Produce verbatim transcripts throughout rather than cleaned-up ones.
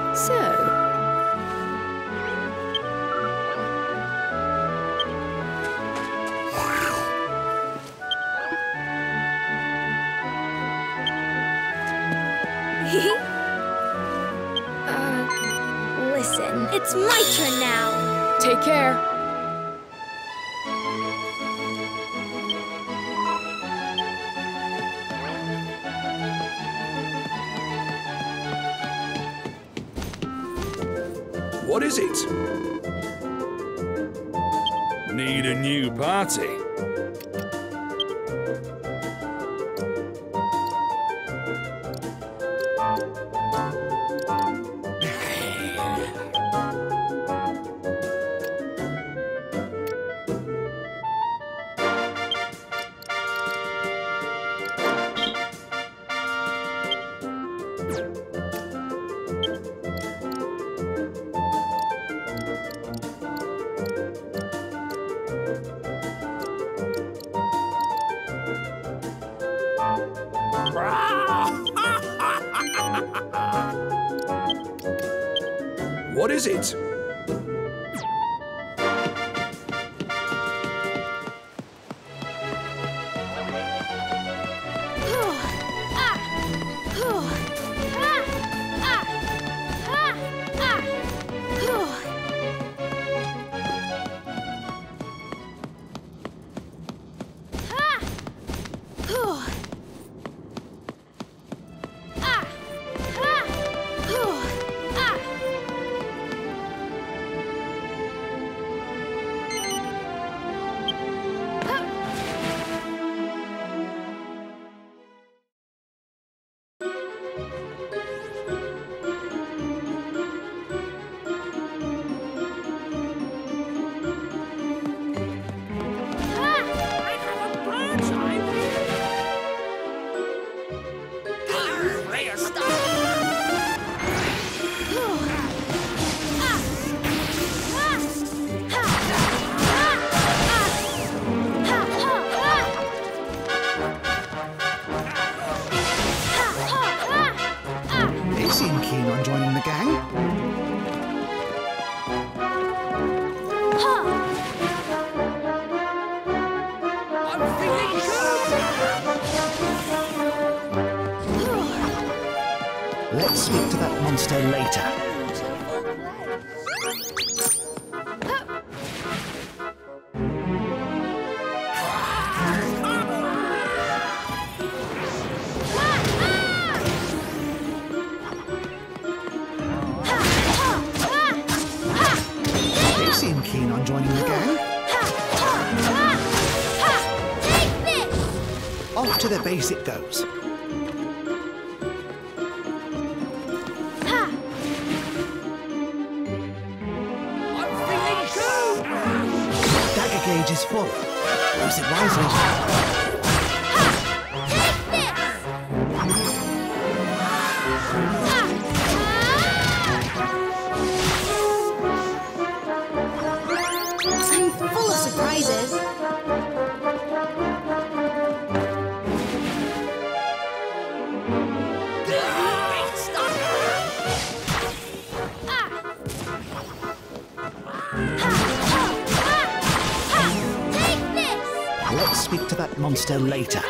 So... uh, listen, it's my turn now. Take care. What is it? Need a new party? What is it? Let's speak to that monster later. They seem keen on joining the gang. Off to the base it goes. Gauge is full. Use it wisely. I'm full of surprises. Let's speak to that monster later.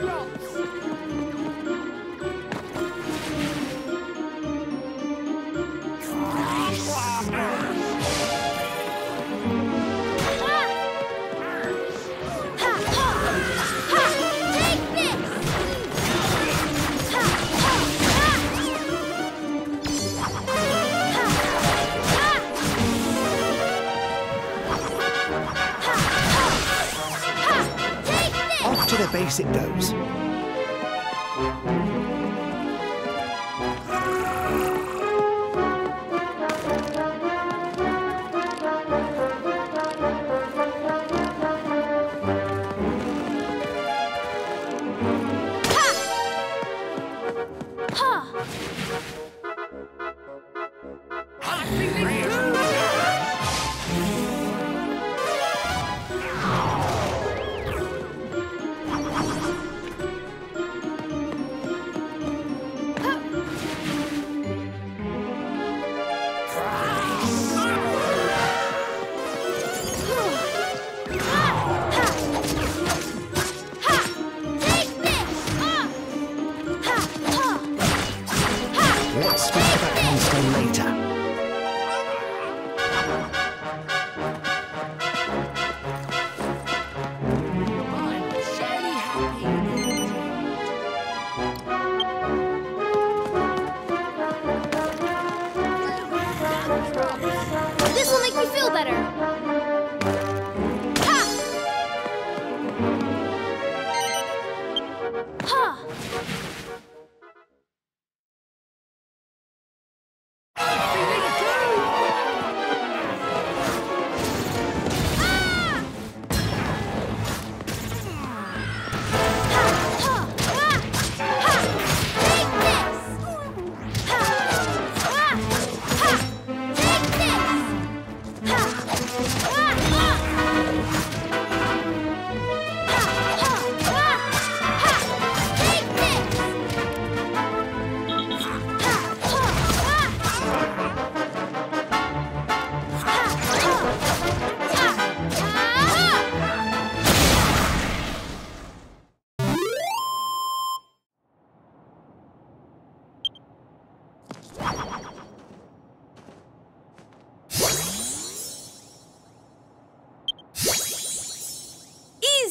Off to the base it goes.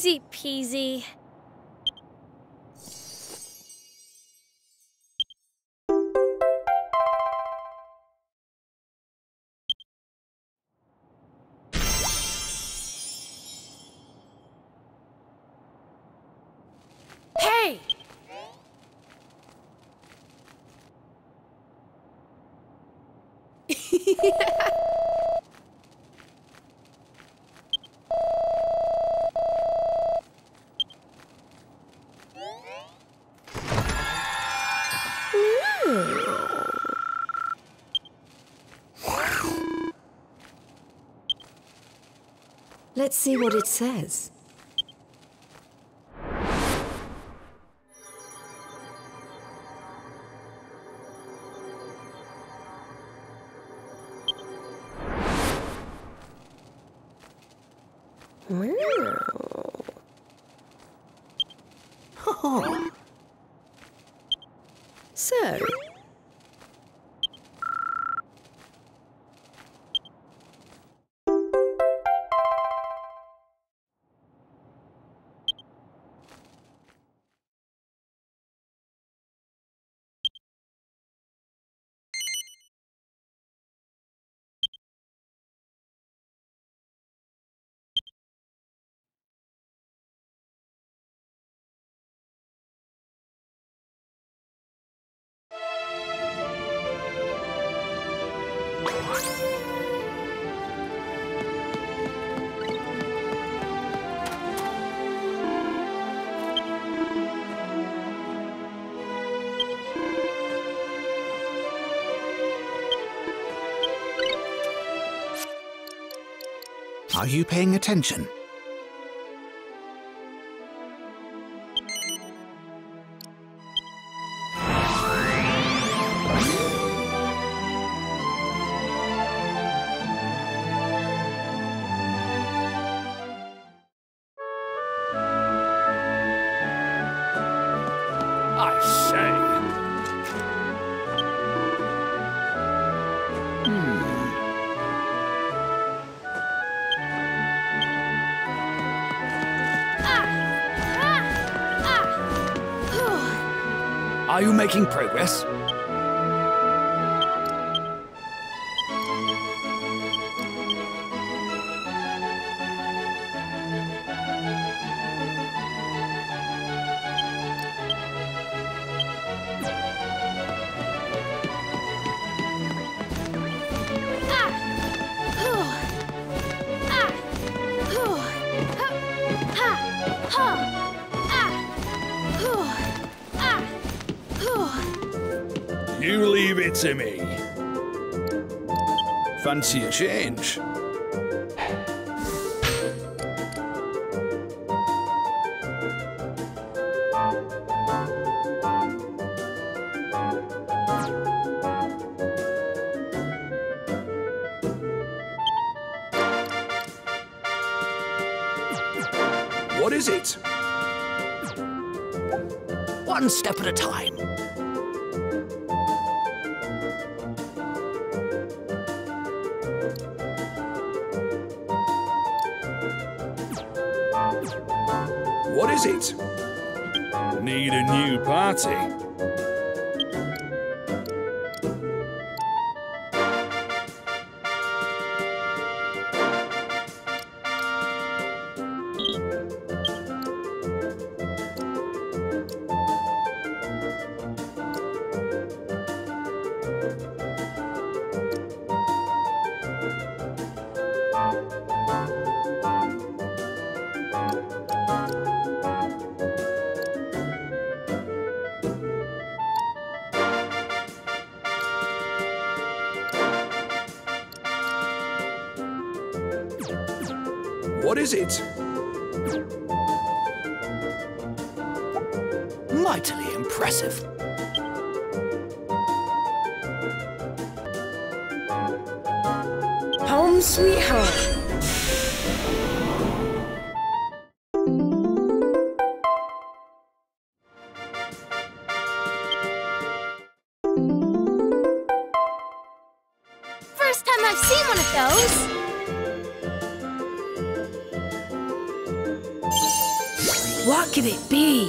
Easy peasy. Hey! Let's see what it says. Oh. So. Are you paying attention? I say. Are you making progress? You leave it to me. Fancy a change? What is it? One step at a time. What is it? Need a new party. What is it? Mightily impressive. Home sweet home. First time I've seen one of those. What could it be?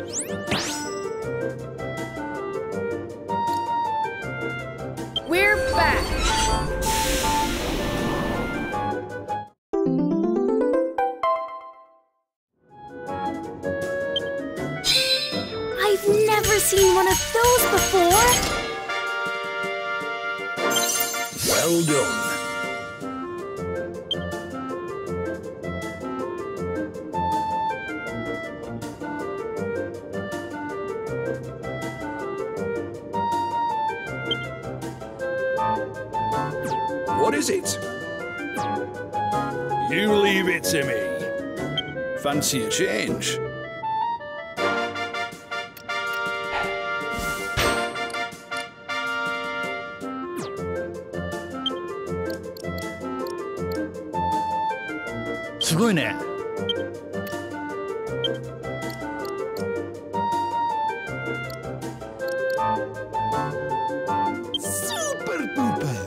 We're back. I've never seen one of those before. Well done. What is it? You leave it to me. Fancy a change? Super duper.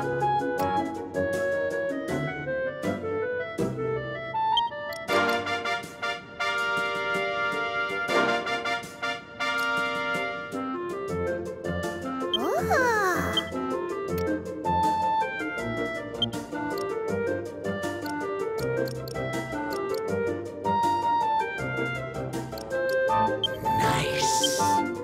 Nice.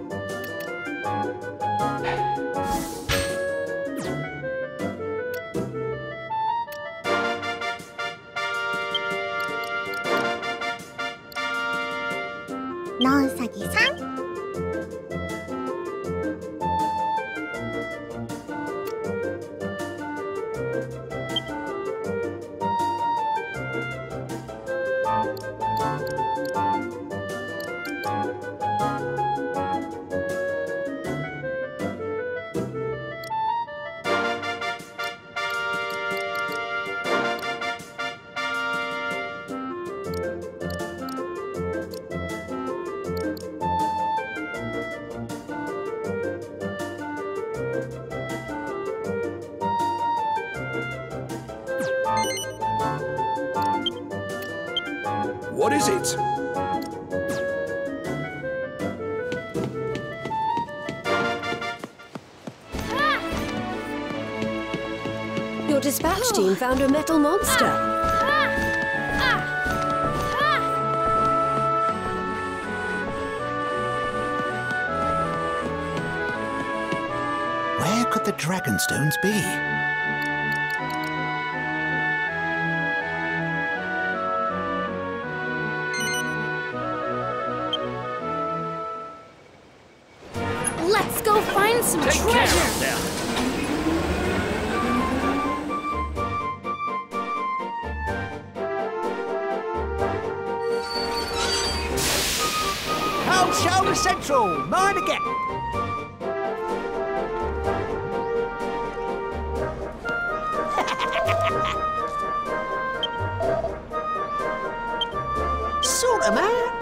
너 우사기-상? What is it? Your dispatch team found a metal monster. Where could the Dragonstones be? Let's go find some Take care treasure. of them. Cold Shoulder Central, mine again. Sort 'em out.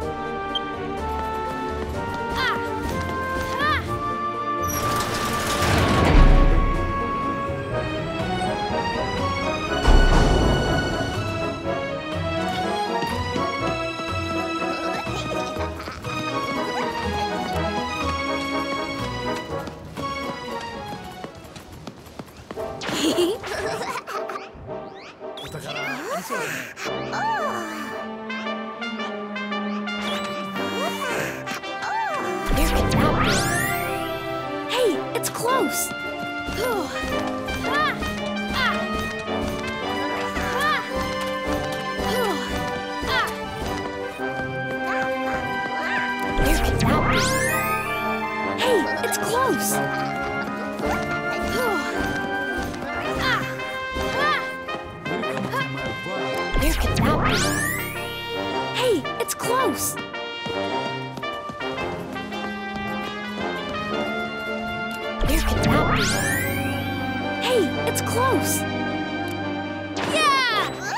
Where could that be? Hey, it's close. Where could that be? Hey, it's close. Where could that be? Hey, it's close. Where could that be? Hey, it's close. Yeah!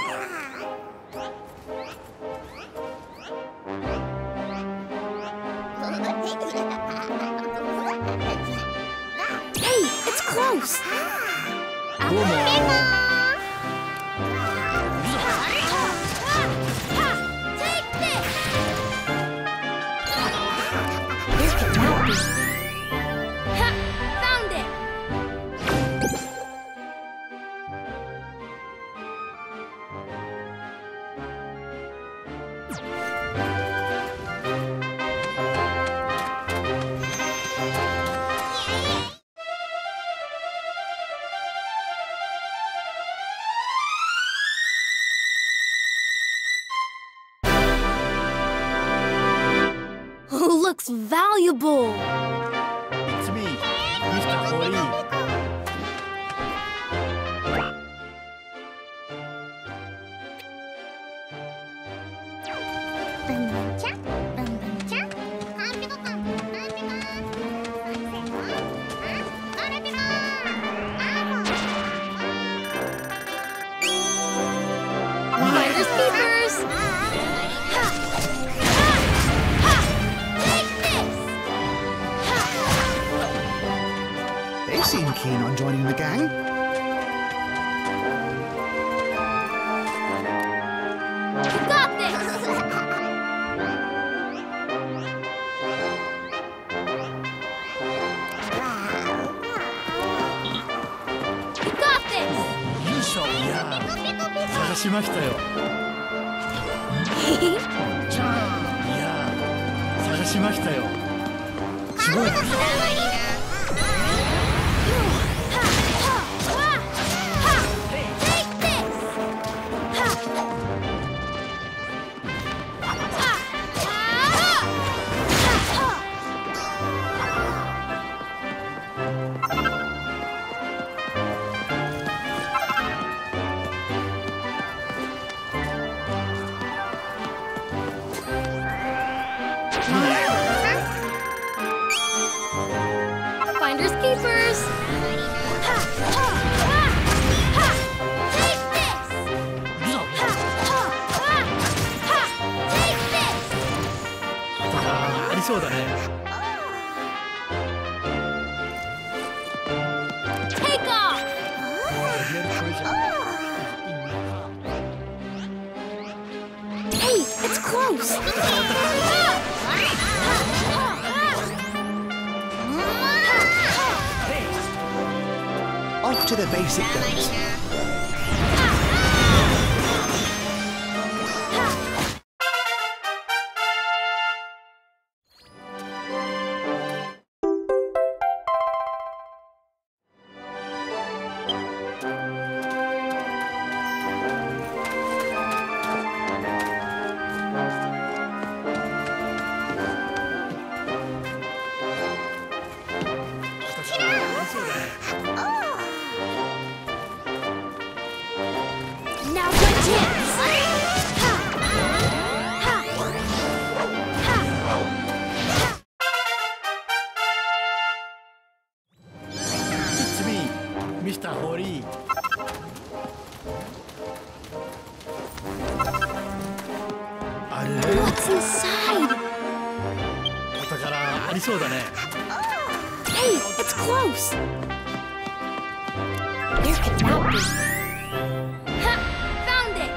Hey, it's close. Take this! valuable. It's me, Mister Hori. Finders keepers. They seem keen on joining the gang. You got this. You got this. 優勝いやー探しましたよ。じゃあいやー探しましたよ。すごい。 Finders keepers. Take this. Take this. あーありそうだね。 Take off. Hey, it's close. Off to the basic goes. Now's my chance. It's me, Mister Hori. あれ What's inside? お宝ありそうだね。 Hey, it's close. Where could that be? Ha! Found it.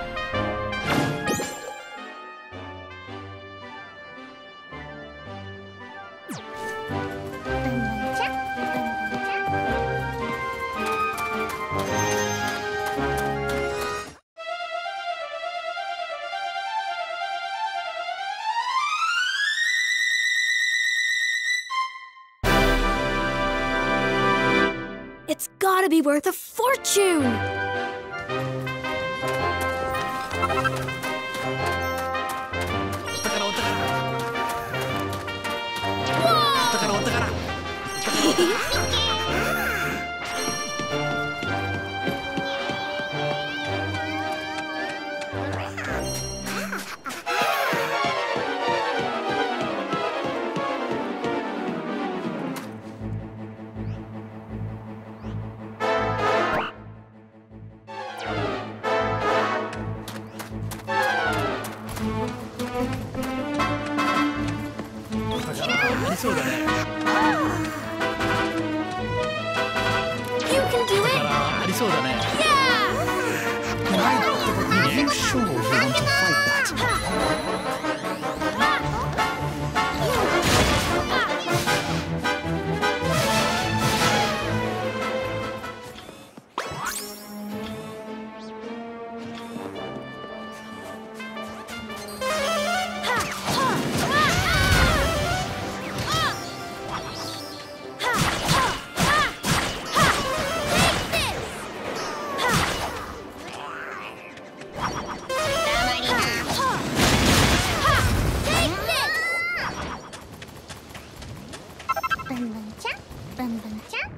It's gotta be worth a fortune! ブンブンちゃん、ブンブンちゃん。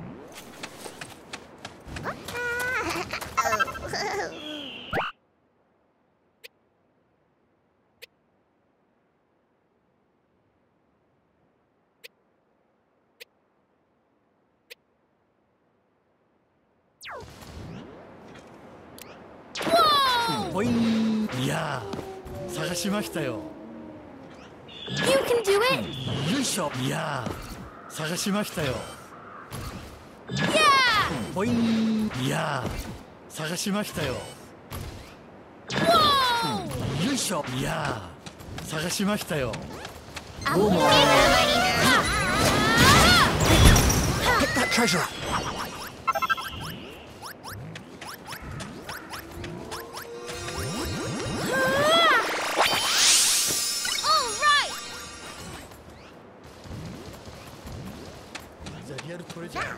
ポイン。いやー、探しましたよ。 You can do it! よいしょ。いやー、探しましたよ。 Yeah! ポイン。いやー、探しましたよ。 Whoa! よいしょ。いやー、探しましたよ。 どうも。 Pick that treasure up. All right! リアルトレジャー。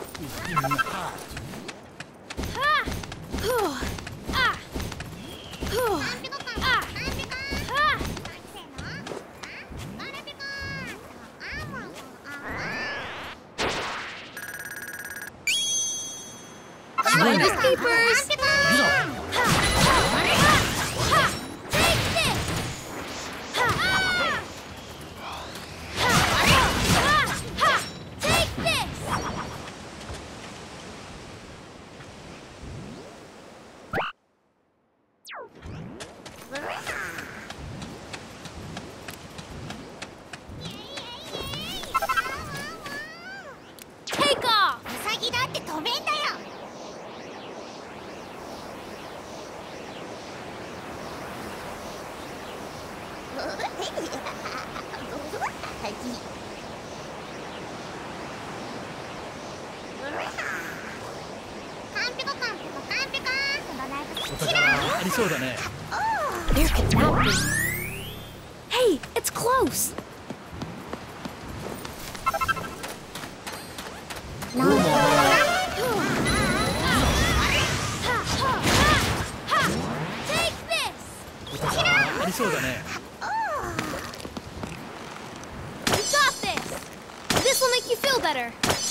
Escapers! Take this! Take this! Take off! ウサギだって飛べんだよ。 お宝ありそうだね。 Where could that be? Hey, it's close. Take this. お宝ありそうだね。 You got this. This will make you feel better.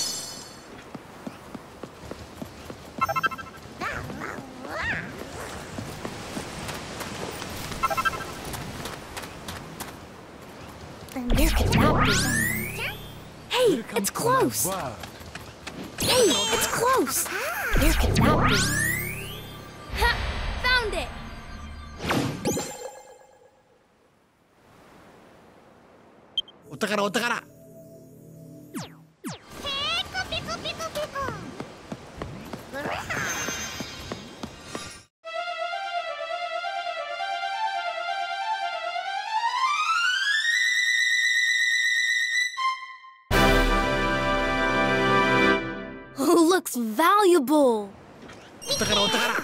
Where could that be? Hey, it's close. Hey, it's close. Where could that be? Ha! Found it. お宝お宝。 Looks valuable. お宝お宝。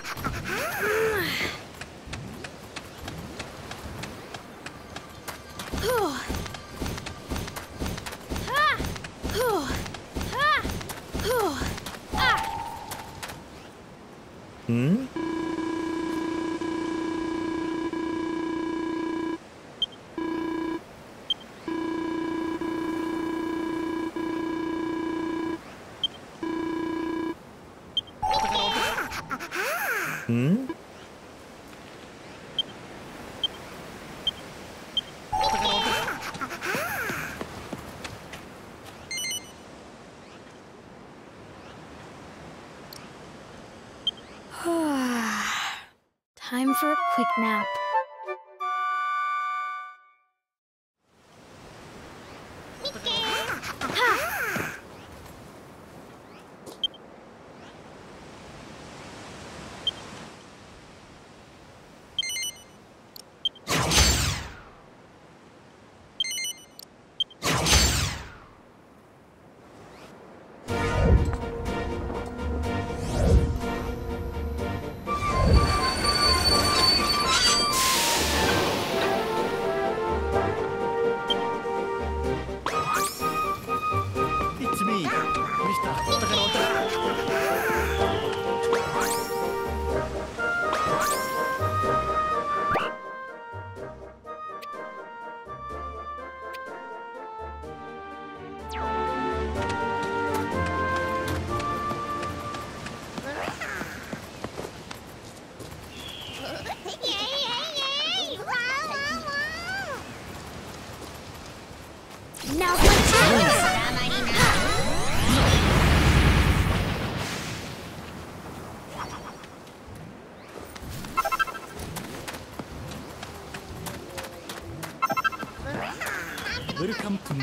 Time for a quick nap.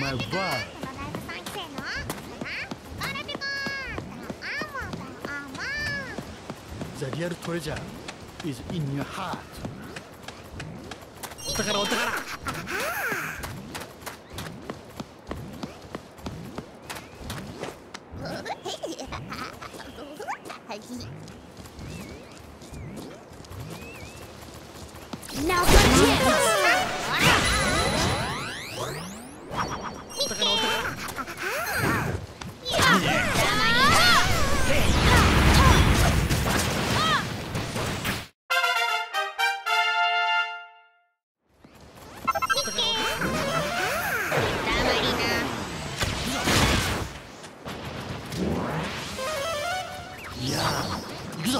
my world. The real treasure is in your heart. お宝お宝。 Now for the chance! お宝お宝。いやー、行くぞ。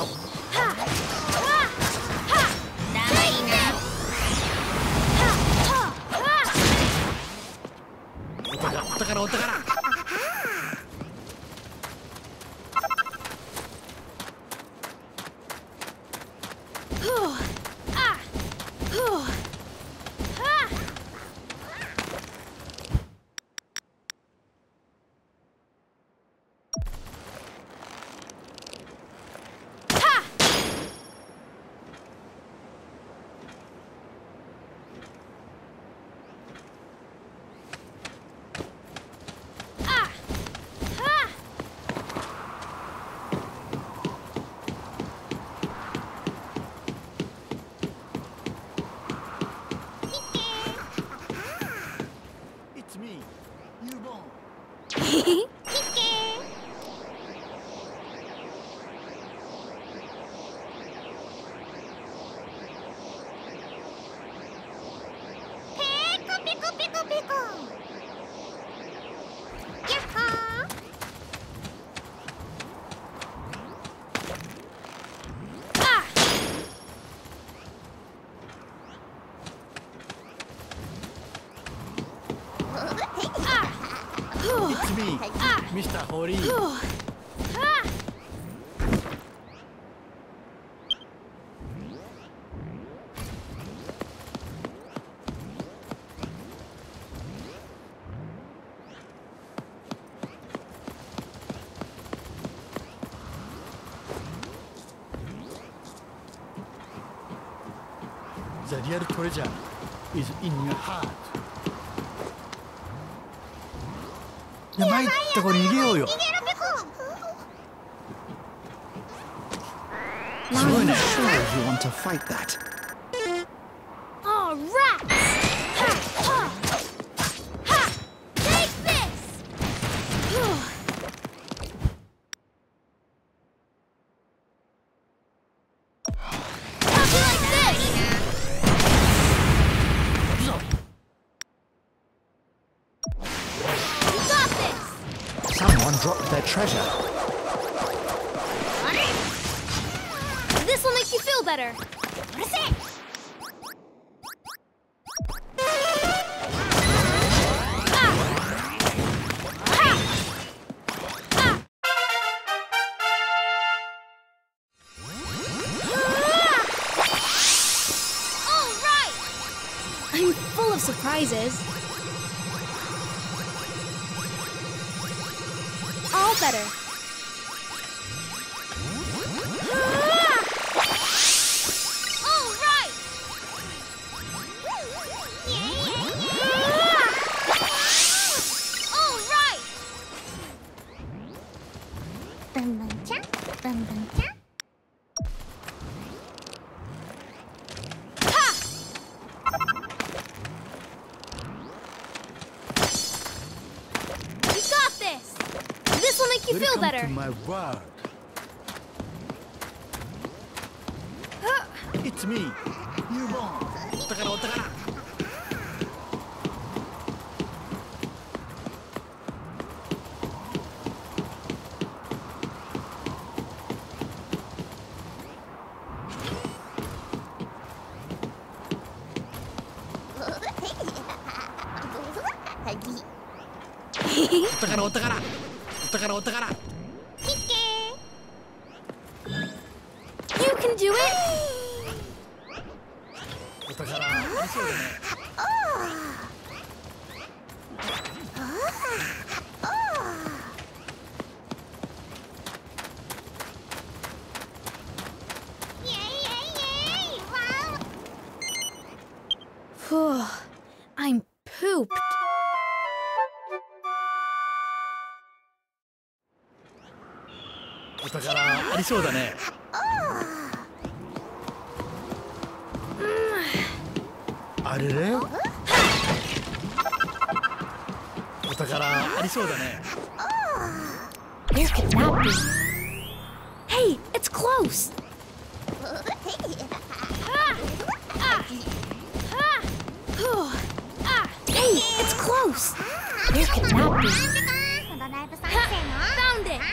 お宝お宝お宝。It's me, Yubon. It's me, Mister Hori. The real treasure is in your heart. やばいってこれ逃げようよ。すごいね。 Sure you want to fight that. Oh, rats! Ha! Ha! Ha! Take this! How'd you like this? You got this! Someone dropped their treasure. This will make you feel better. All right. I'm full of surprises. All better. All right. All right. Ha! You got this. This will make you feel Welcome better. to my world. It's me, Yubon. お宝お宝。お宝お宝。お宝お宝。 You can do it. お宝。そうだね。 お宝ありそうだね。あれれ？お宝ありそうだね。 Where could that be? Hey, it's close. Hey, it's close. Where could that be? Found it.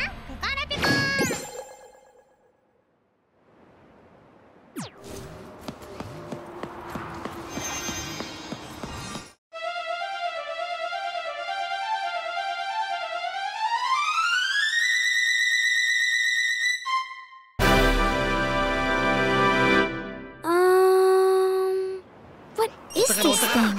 Um, what is this thing?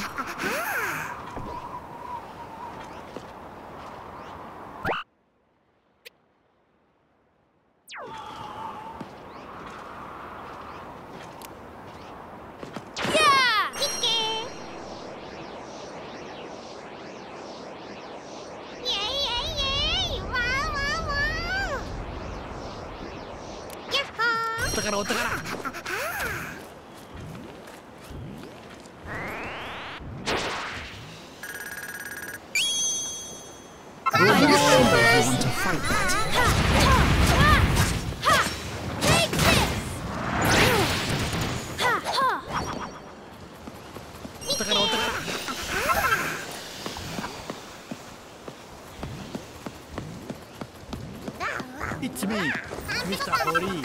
It's me, Mister Hori.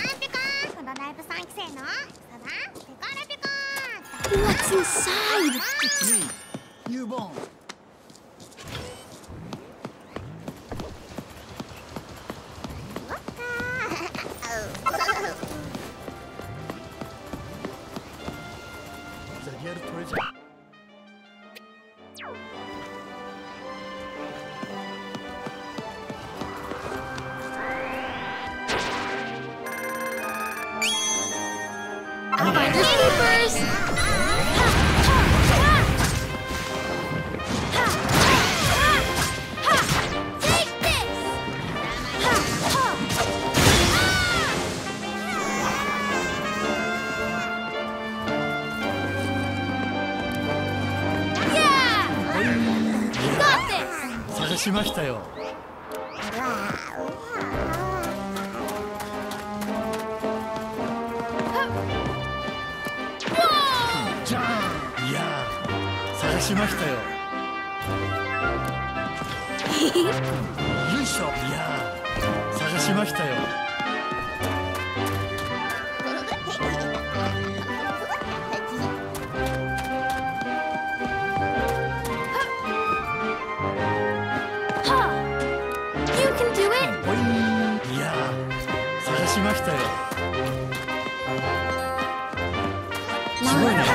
What's inside? It's me, Newborn. The real treasure. I'll find the keepers! Take this! Yeah! Got this! 探しましたよ。じゃあ、いやー、探しましたよ。よいしょ。いやー、探しましたよ。 You can do it! おい、いやー、探しましたよ。すごいね。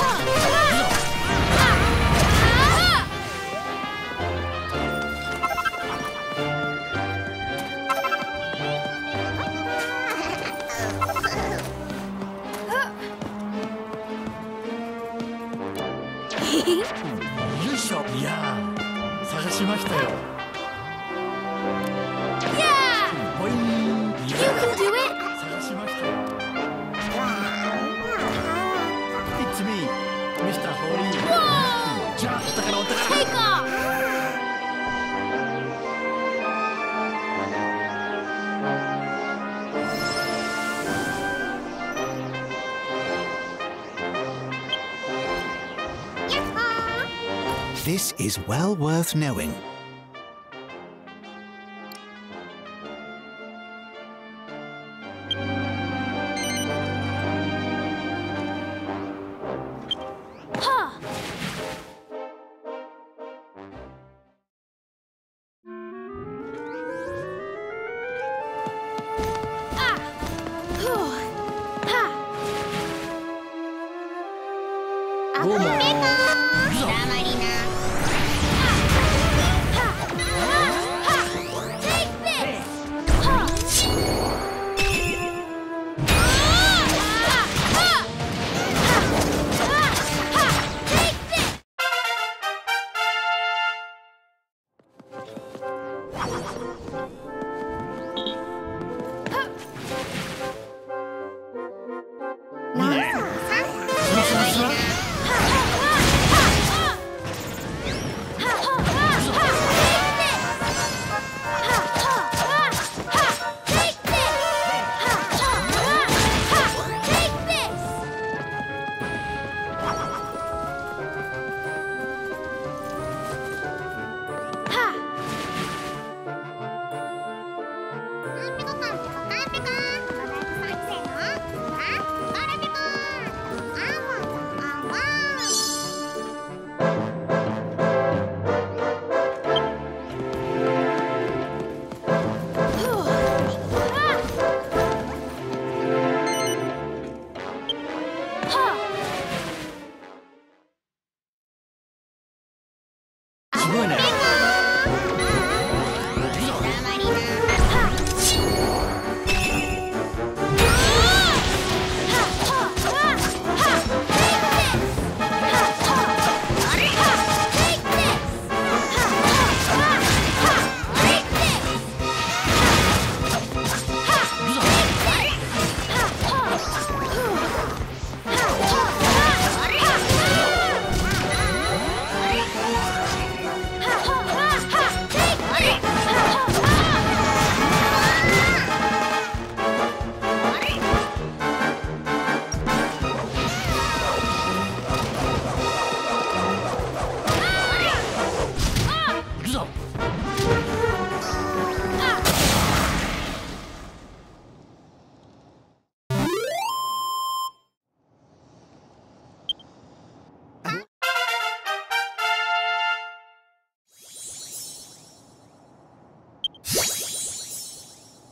よいしょ。いやー、探しましたよ。おい、い You や can do it! ー、探しましたよ。It's me, ミスター Hori. じゃあ、お宝お宝。 Take off! This is well worth knowing. Huh! Ah! Whew. Ha! Take this! Huh. Take this!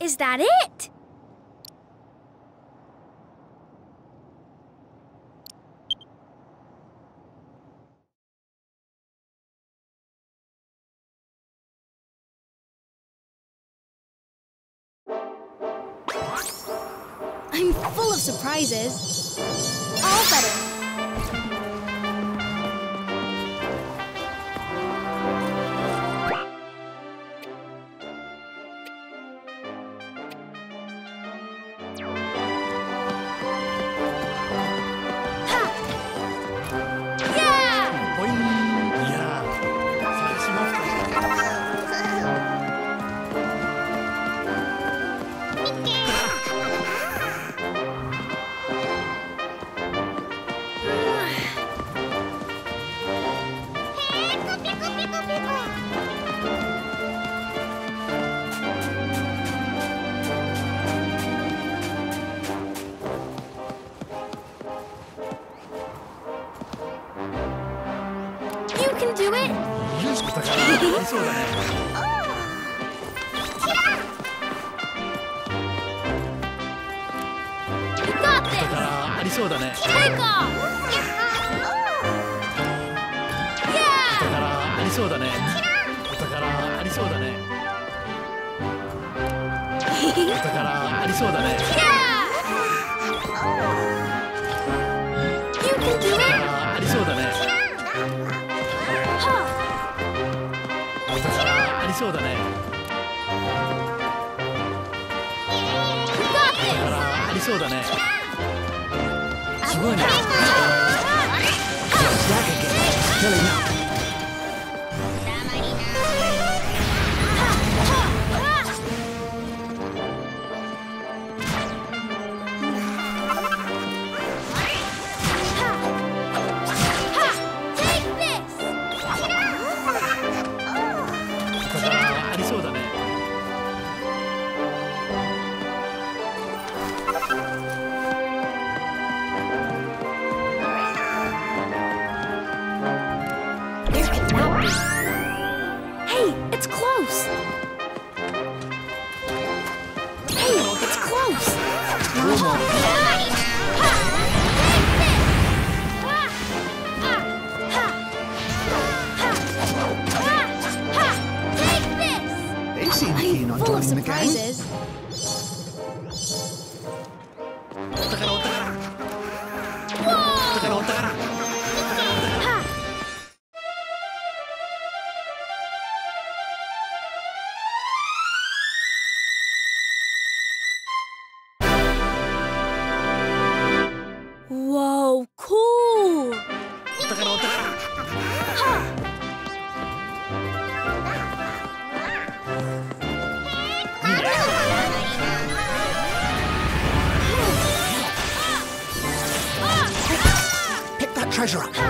Is that it? I'm full of surprises. All better. You can do it! You got this! Take off! Yeah! You can do it! Full of surprises. Whoa, cool! Pick that treasure up.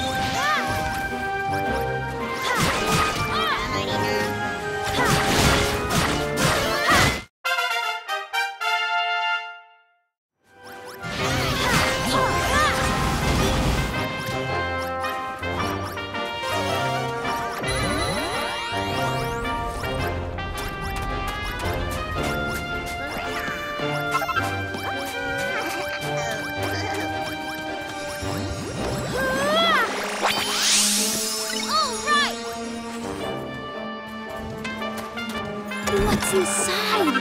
What's inside?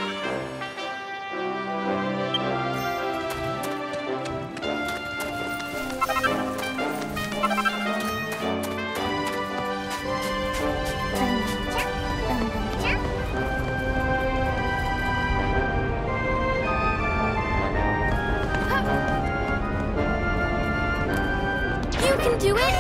You can do it!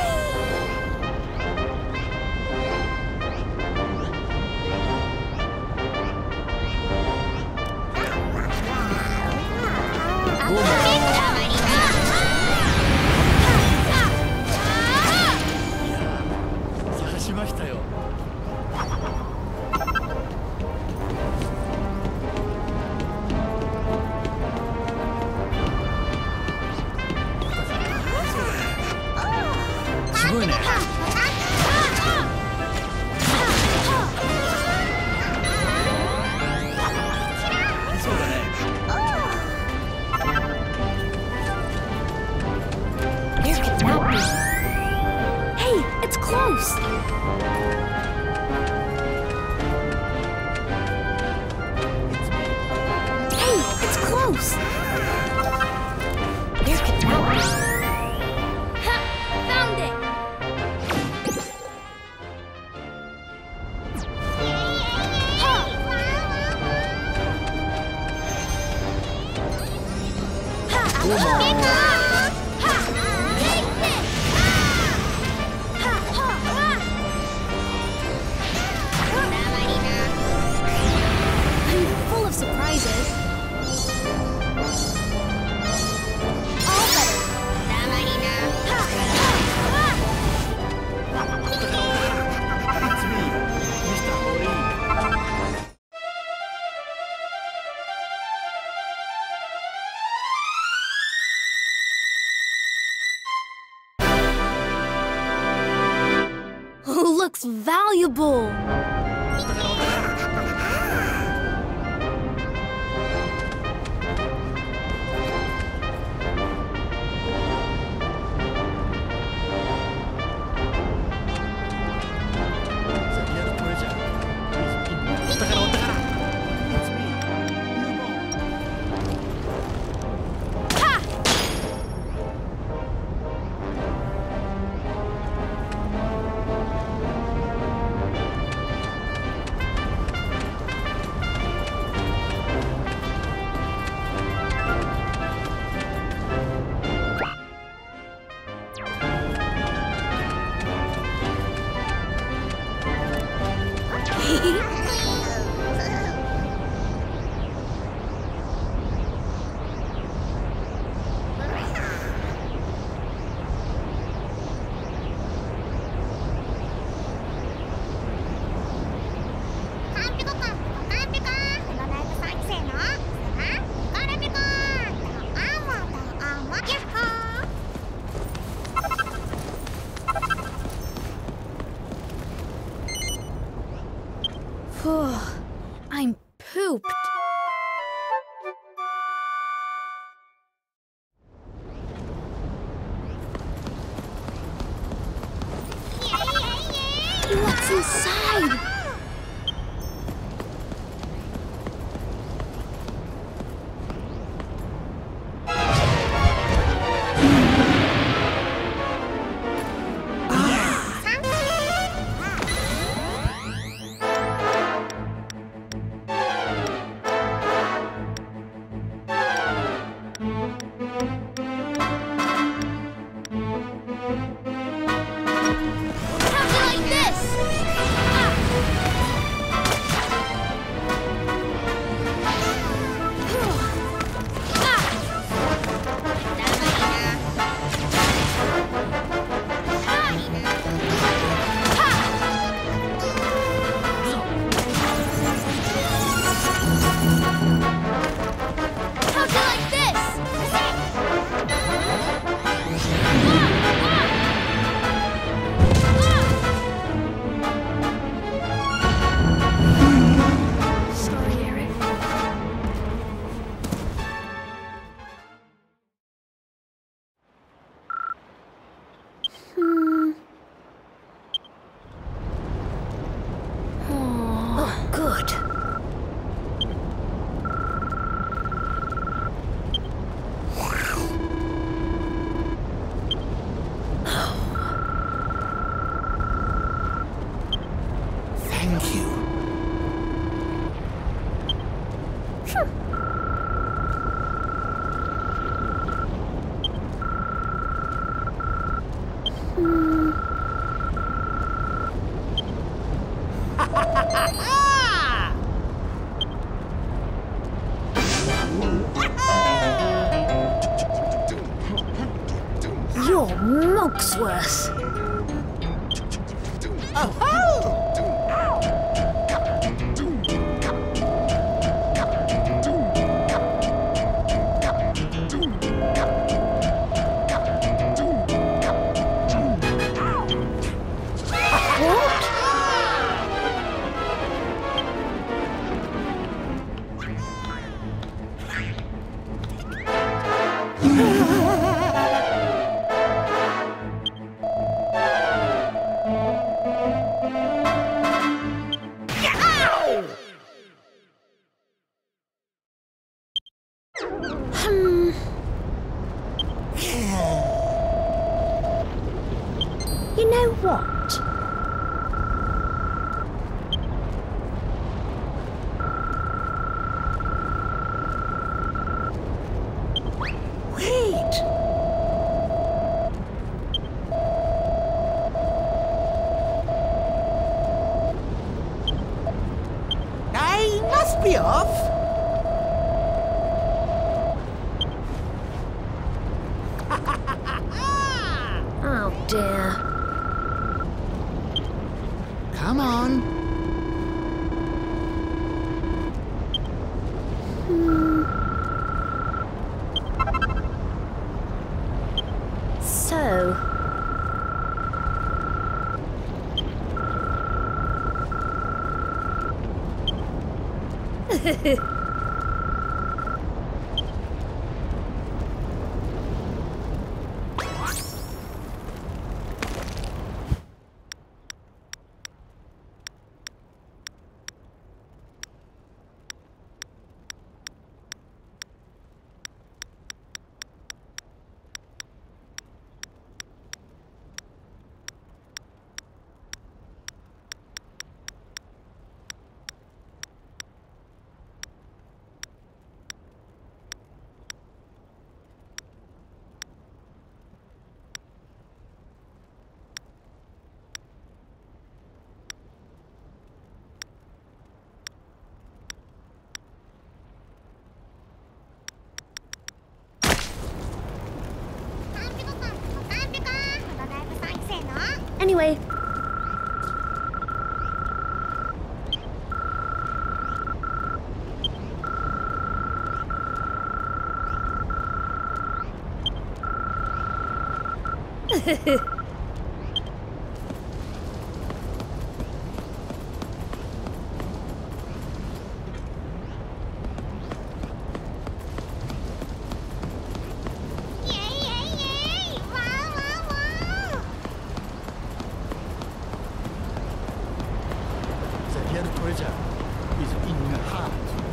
close. Where could that be? Ha! Found it! Ha! Ha! Ha! I'm full of surprises. All better. It's me, Mister Hori. Oh, looks valuable. Zavier treasure is in Otakara Otakara. It's me, Yumo. I'm pooped. What's inside? How's it like this? How's it like this? Sorry, Eric. Hmm. Oh, good. Thank you. You're Mogsworth. Hmm. You know what? Wait! I must be off. Oh dear. Come on. Hmm. So. Anyway. The real treasure is in your heart.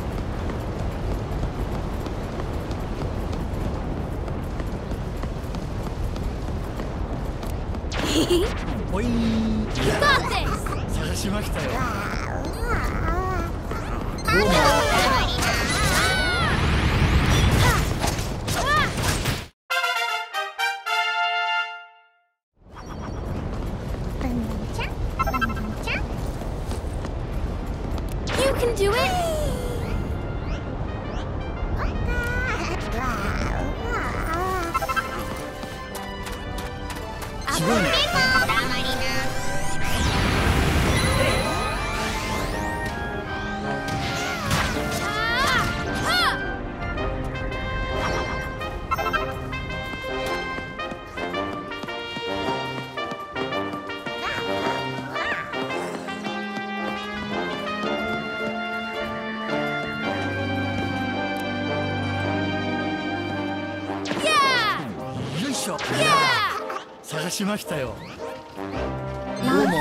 ほいー。探しましたよ。どうも。 You can do it! Yeah! よいしょ。 Yeah! 探しましたよ。どうも。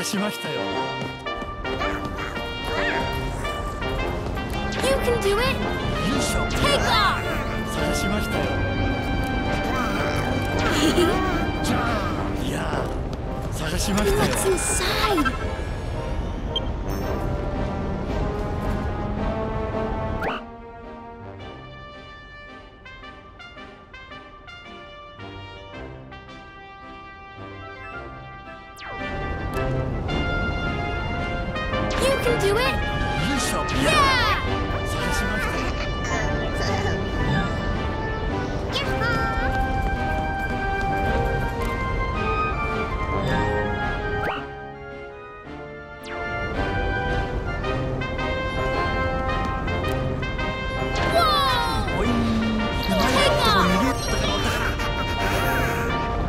しましたよ。 You can do it! 優勝 Take off! 探しましたよ。いやー、探しましたよ。 What's inside? You can do it! 優勝 Yeah! 探しましたよ。おい、うまいとこ逃げたからお宝。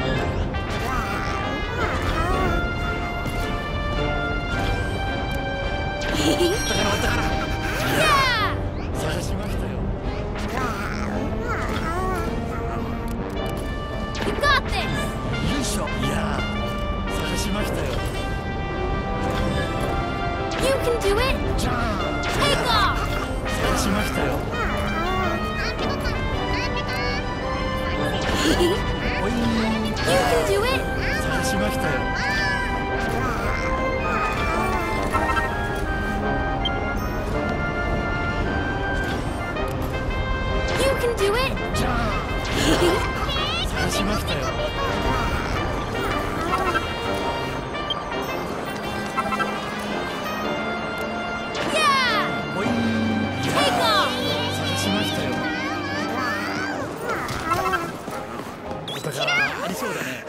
お宝お宝。 Yeah! 探しましたよ。 You got this! 優勝。いやー、探しましたよ。 You can do it! Take off! 探しましたよ。おい、 You can do it! 探しましたよ。 You can do it! 探しましたよ。 Yeah! おい、いや Take off! 探しましたよ。お宝ありそうだね。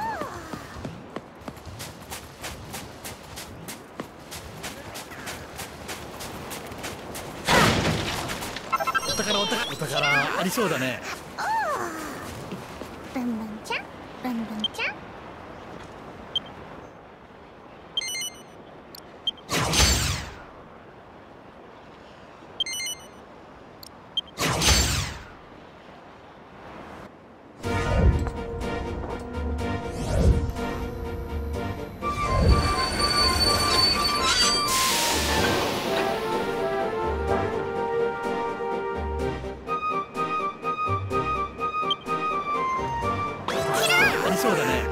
お宝お宝お宝ありそうだね。 ありそうだね。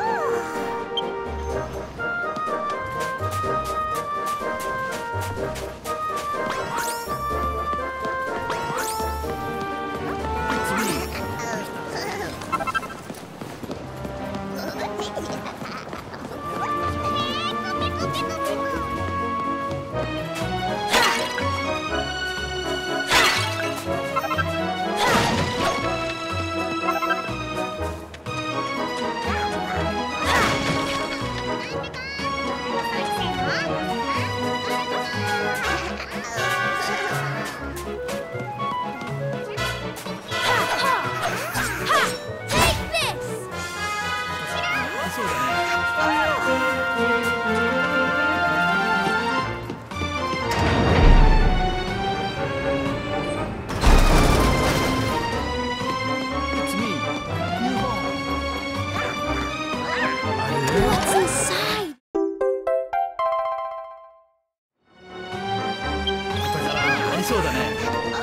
そうだね。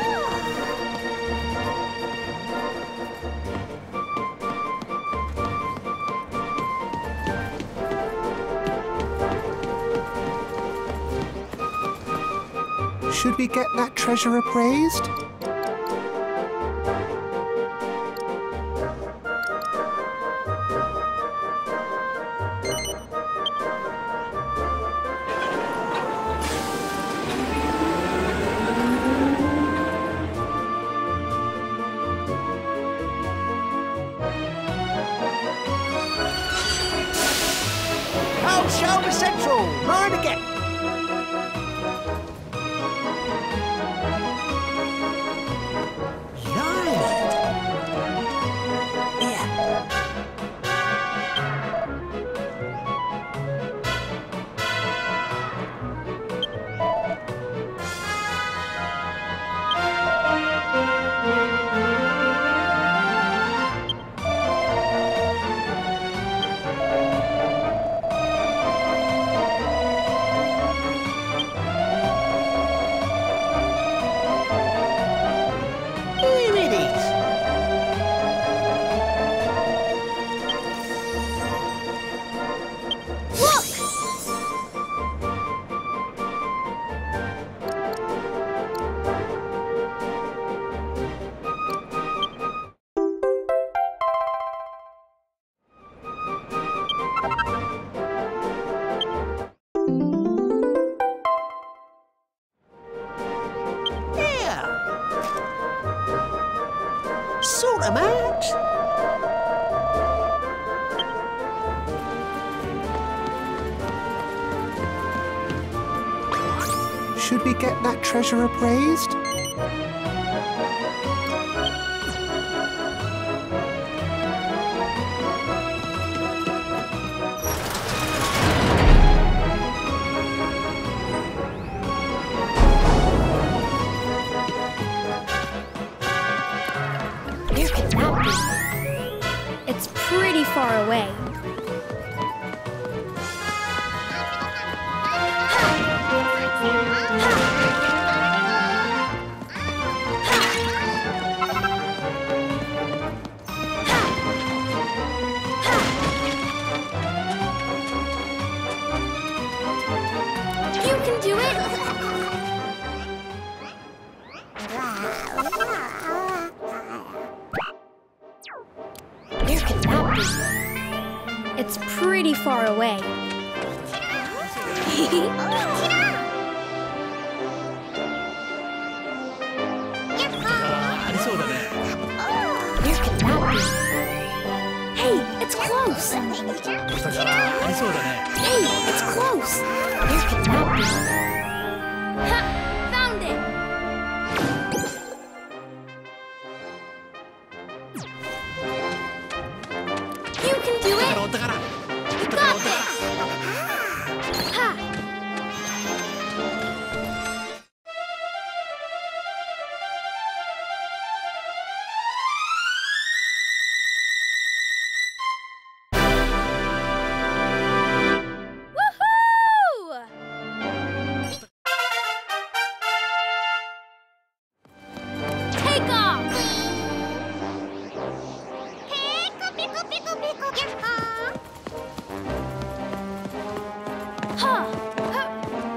Should we get that treasure appraised? Now Shelby Central, mine again. Should we get that treasure appraised? Where could that be? It's pretty far away. You can do it! Where could that be? It's pretty far away. ありそうだね。 Where could that be? Hey, it's close! だからありそうだね。 Hey, it's close! Where could that be? Ha! Found it! You can do だから it! お宝。 You got this! Ha! Woohoo! Take off! Ha! Ha!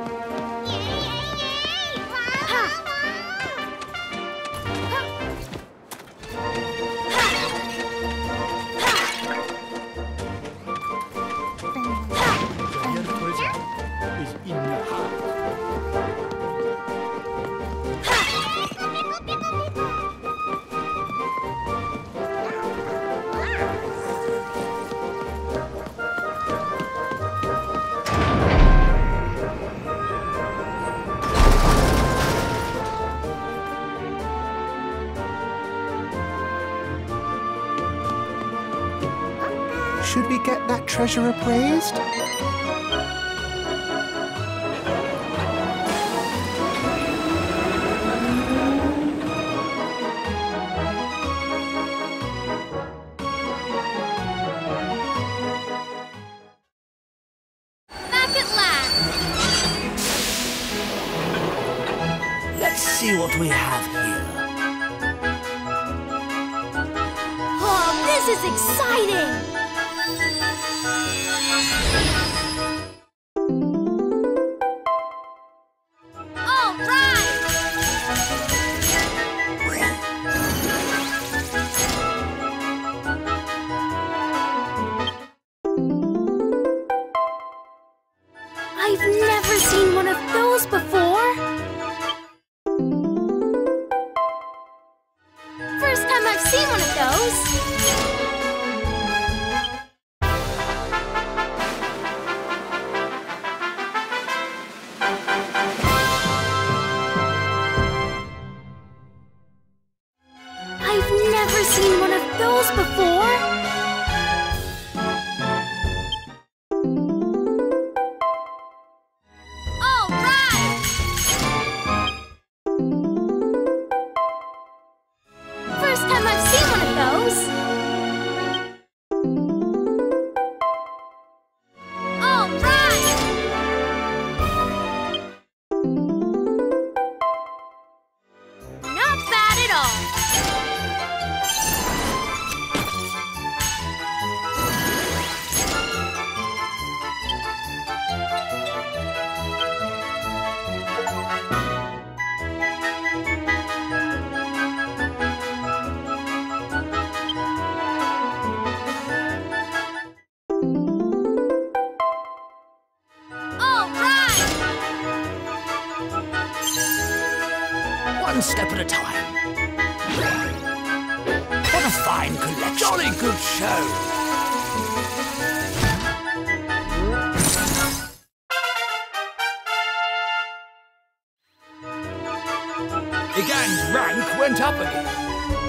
The real treasure is in your heart. Should we get that treasure appraised? Back at last! Let's see what we have here. Oh, this is exciting! All right! I've never seen one of those before! First time I've seen one of those! I've never seen one of those before! All right! First time I've seen one of those! All right! Not bad at all! All right! One step at a time. What a fine collection. Jolly good show. The gang's rank went up again.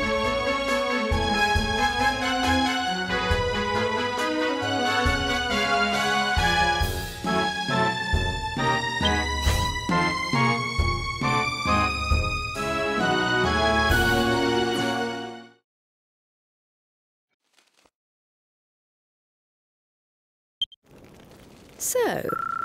So,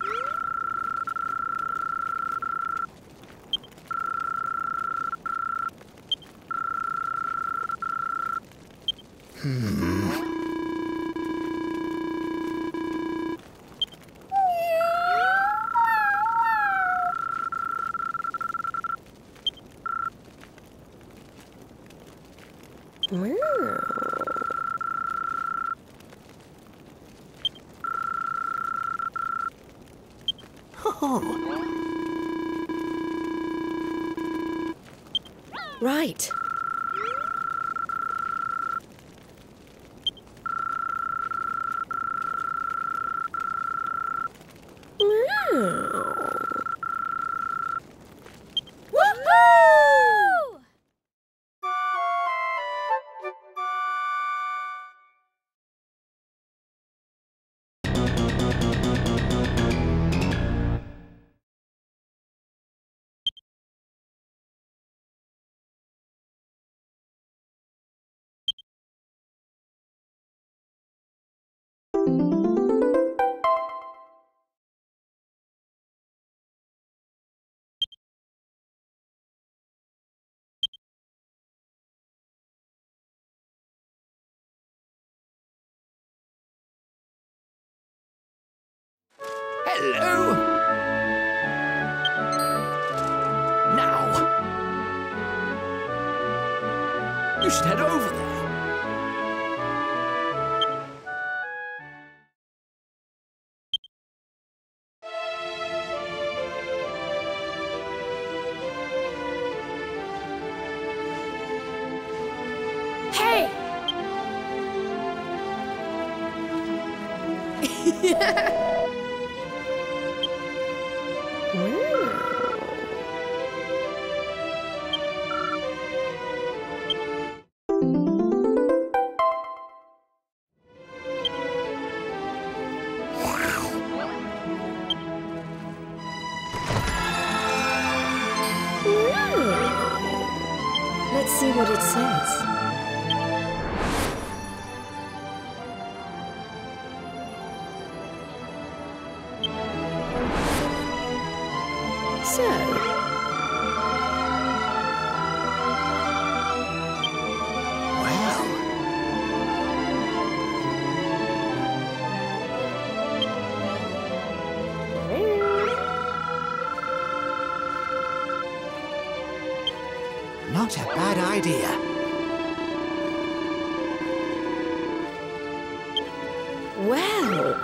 right. Woohoo! Hello. Now. You should head over there. Hey! Let's see what it says. So, Well, not a bad idea. well.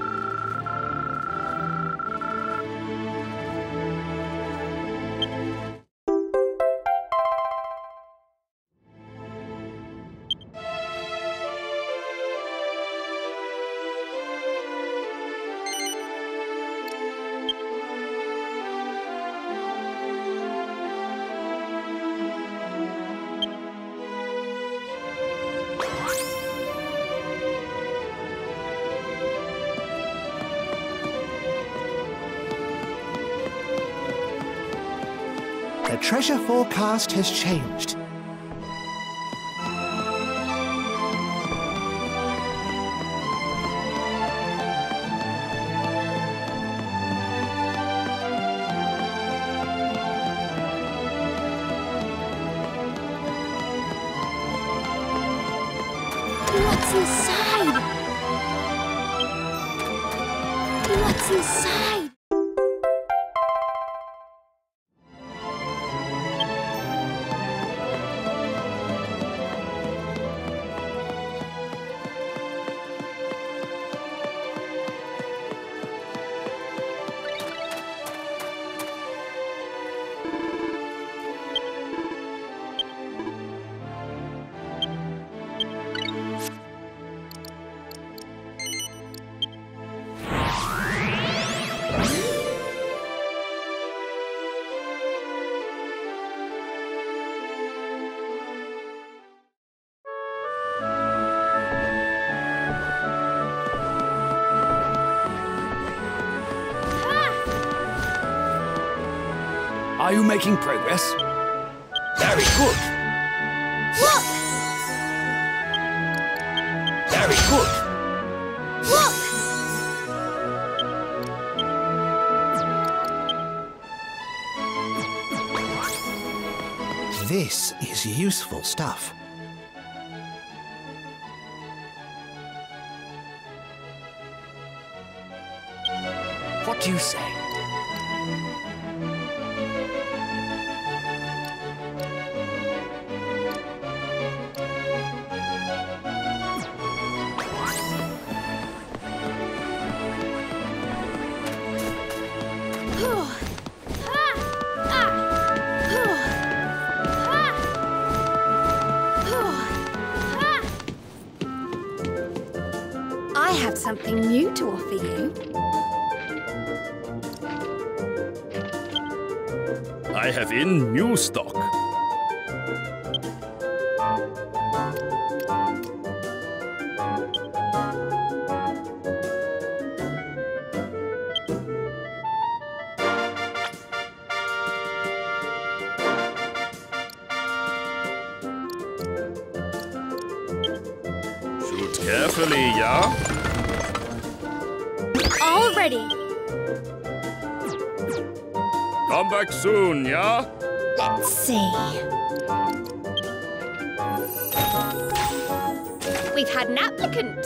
The treasure forecast has changed. What's inside? What's inside? Are you making progress? Very good. Look! Very good. Look! This is useful stuff. What do you say? I have something new to offer you. I have in new stock. Shoot carefully, yeah? All ready. Come back soon, yeah? Let's see. We've had an applicant.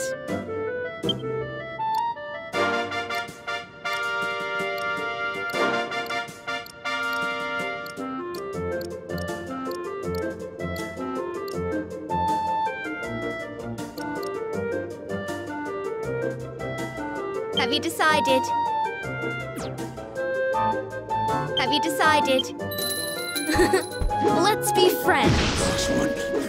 Have you decided? Have you decided? Let's be friends. Last one.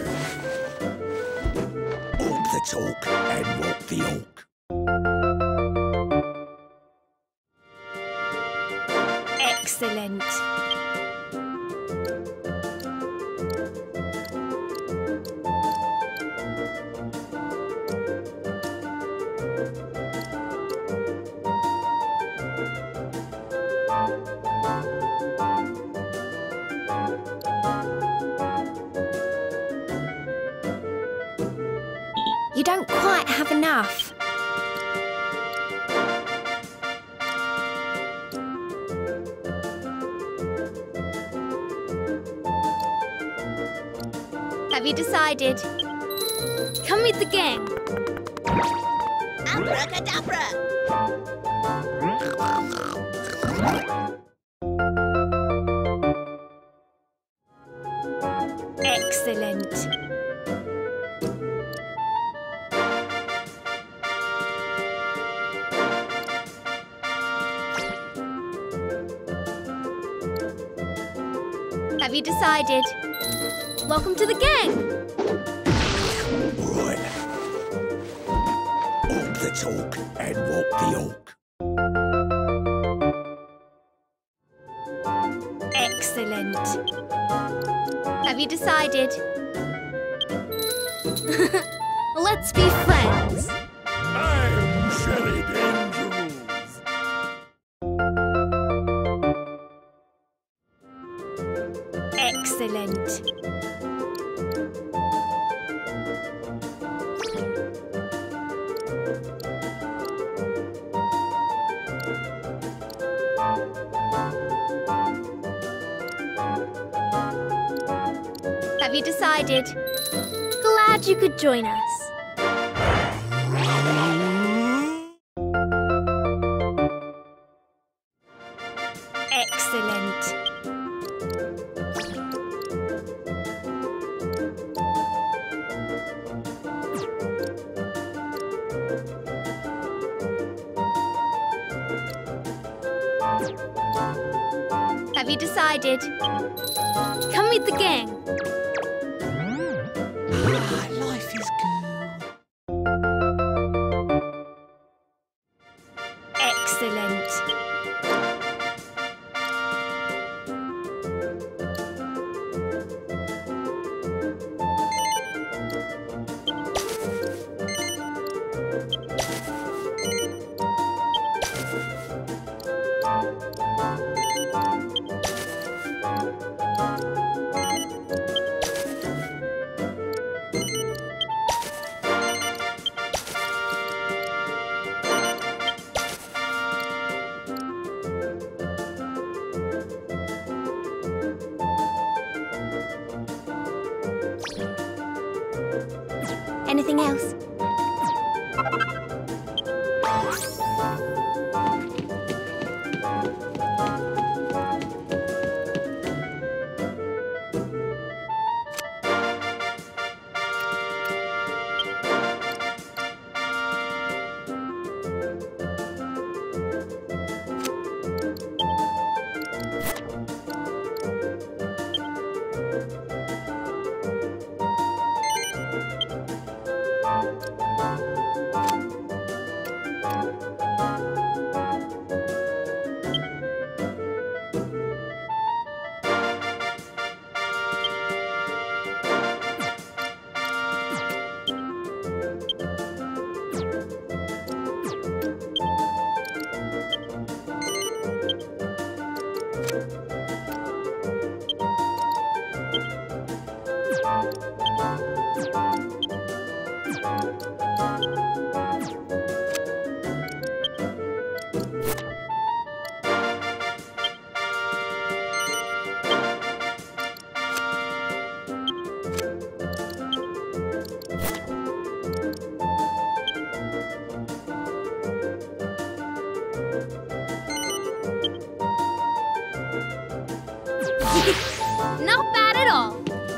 Walk the talk and walk the oak. Excellent. You don't quite have enough. Have you decided? Come meet the gang. Abracadabra! Excellent. Have you decided? Welcome to the gang. Right. Walk the talk and walk the oak. Excellent. Have you decided? Let's be friends. I'm Shelly Dangerous. Excellent. Have you decided? Glad you could join us. Excellent. Have you decided? Come meet the gang. Ah, life is good. Excellent. Anything else? Not bad at all.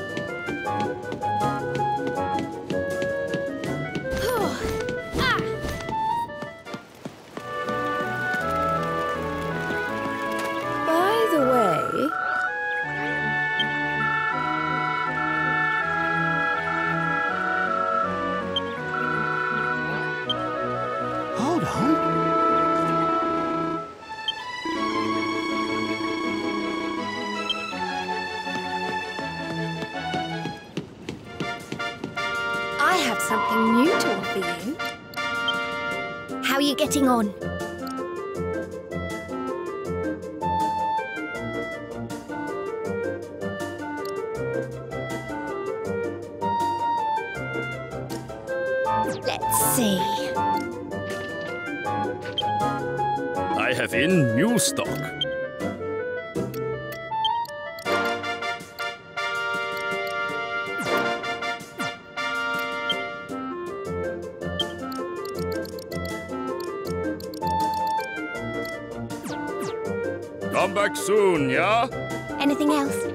Ah. By the way... Hold on. I have something new to offer you. How are you getting on? Let's see. I have in new stock. Come back soon, yeah? Anything else?